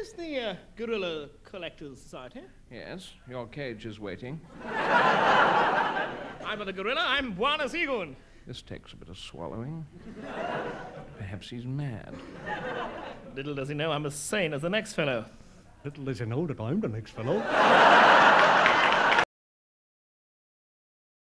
this the Gorilla Collectors Society? Yes, your cage is waiting. I'm not a gorilla, I'm Buenos Egon. This takes a bit of swallowing. Perhaps he's mad. Little does he know I'm as sane as the next fellow. Little does he know that I'm the next fellow.